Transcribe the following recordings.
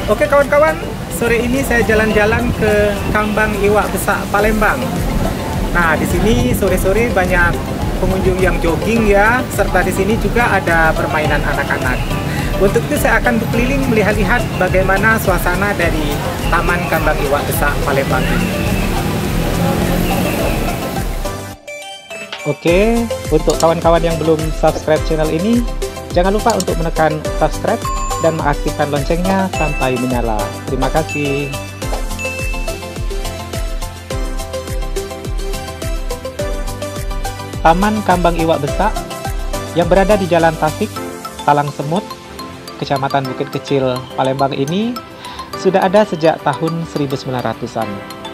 Oke kawan-kawan, sore ini saya jalan-jalan ke Kambang Iwak Besak Palembang. Nah, di sini sore-sore banyak pengunjung yang jogging ya, serta di sini juga ada permainan anak-anak. Untuk itu saya akan berkeliling melihat-lihat bagaimana suasana dari Taman Kambang Iwak Besak Palembang ini. Oke, untuk kawan-kawan yang belum subscribe channel ini, jangan lupa untuk menekan subscribe dan mengaktifkan loncengnya sampai menyala. Terima kasih. Taman Kambang Iwak Besak yang berada di Jalan Tasik, Talang Semut, Kecamatan Bukit Kecil, Palembang ini sudah ada sejak tahun 1900-an.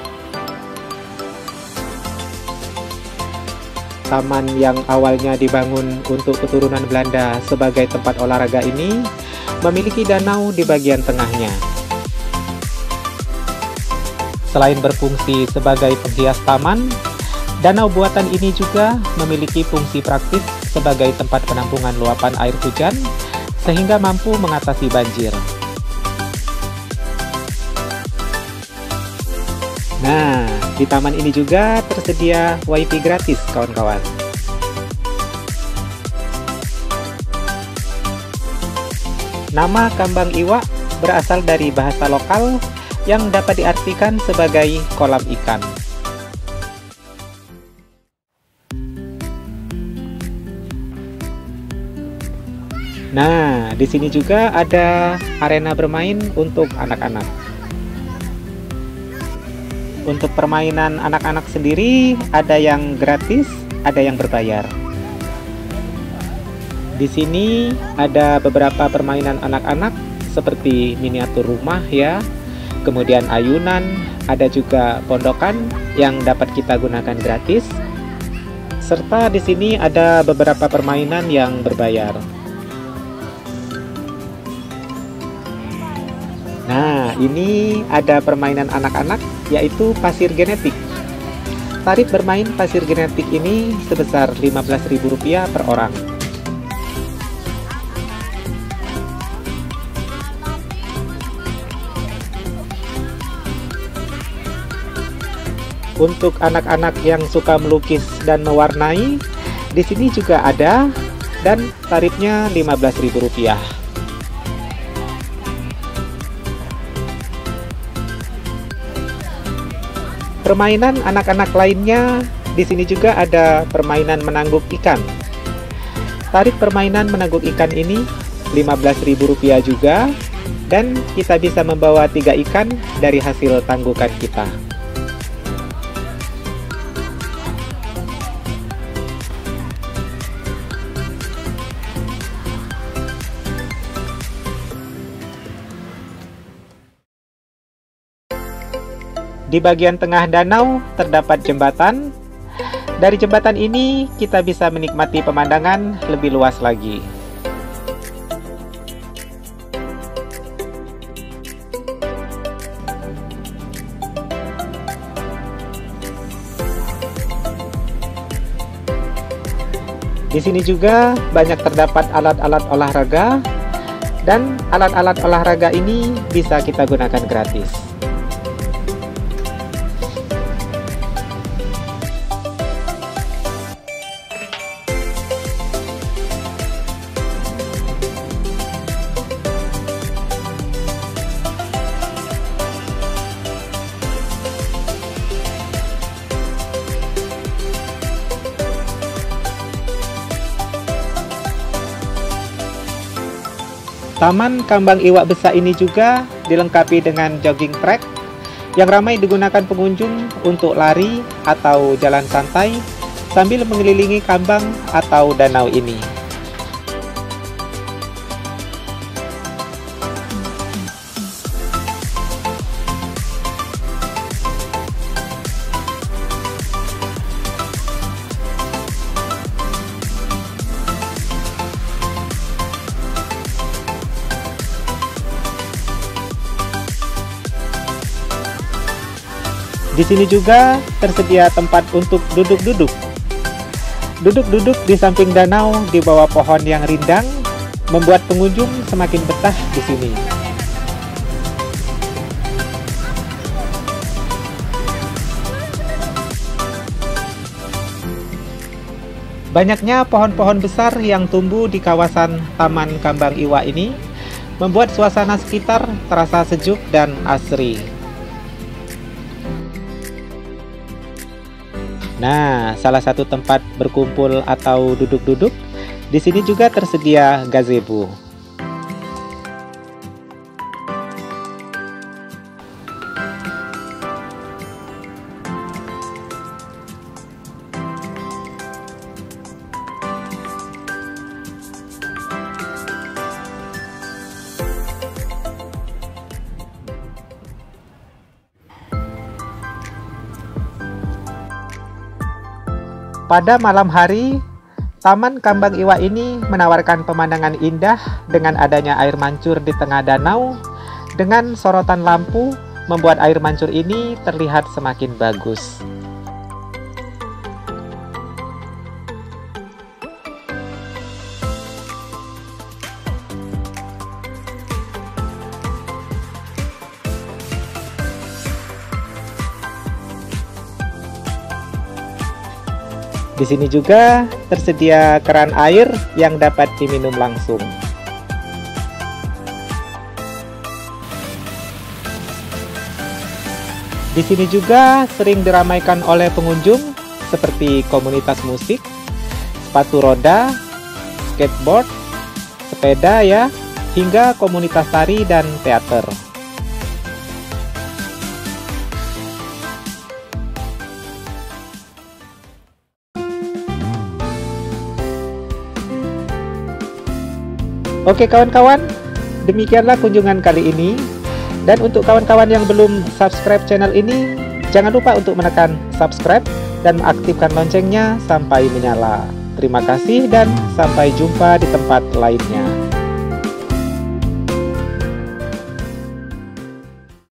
Taman yang awalnya dibangun untuk keturunan Belanda sebagai tempat olahraga ini memiliki danau di bagian tengahnya. Selain berfungsi sebagai penghias taman, danau buatan ini juga memiliki fungsi praktis sebagai tempat penampungan luapan air hujan sehingga mampu mengatasi banjir. Nah, di taman ini juga tersedia wifi gratis, kawan-kawan. Nama Kambang Iwak berasal dari bahasa lokal yang dapat diartikan sebagai kolam ikan. Nah, di sini juga ada arena bermain untuk anak-anak. Untuk permainan anak-anak sendiri ada yang gratis, ada yang berbayar. Di sini ada beberapa permainan anak-anak seperti miniatur rumah ya, kemudian ayunan, ada juga pondokan yang dapat kita gunakan gratis. Serta di sini ada beberapa permainan yang berbayar. Nah, ini ada permainan anak-anak yaitu pasir genetik. Tarif bermain pasir genetik ini sebesar Rp15.000 per orang. Untuk anak-anak yang suka melukis dan mewarnai, di sini juga ada dan tarifnya Rp15.000. Permainan anak-anak lainnya, di sini juga ada permainan menangguk ikan. Tarif permainan menangguk ikan ini Rp15.000 juga, dan kita bisa membawa 3 ikan dari hasil tanggukan kita. Di bagian tengah danau terdapat jembatan. Dari jembatan ini kita bisa menikmati pemandangan lebih luas lagi. Di sini juga banyak terdapat alat-alat olahraga, dan alat-alat olahraga ini bisa kita gunakan gratis. Taman Kambang Iwak Besak ini juga dilengkapi dengan jogging track yang ramai digunakan pengunjung untuk lari atau jalan santai sambil mengelilingi kambang atau danau ini. Di sini juga tersedia tempat untuk duduk-duduk. Duduk-duduk di samping danau di bawah pohon yang rindang membuat pengunjung semakin betah di sini. Banyaknya pohon-pohon besar yang tumbuh di kawasan Taman Kambang Iwa ini membuat suasana sekitar terasa sejuk dan asri. Nah, salah satu tempat berkumpul atau duduk-duduk, di sini juga tersedia gazebo. Pada malam hari, Taman Kambang Iwa ini menawarkan pemandangan indah dengan adanya air mancur di tengah danau. Dengan sorotan lampu, membuat air mancur ini terlihat semakin bagus. Di sini juga tersedia keran air yang dapat diminum langsung. Di sini juga sering diramaikan oleh pengunjung seperti komunitas musik, sepatu roda, skateboard, sepeda ya, hingga komunitas tari dan teater. Oke kawan-kawan, demikianlah kunjungan kali ini. Dan untuk kawan-kawan yang belum subscribe channel ini, jangan lupa untuk menekan subscribe dan aktifkan loncengnya sampai menyala. Terima kasih dan sampai jumpa di tempat lainnya.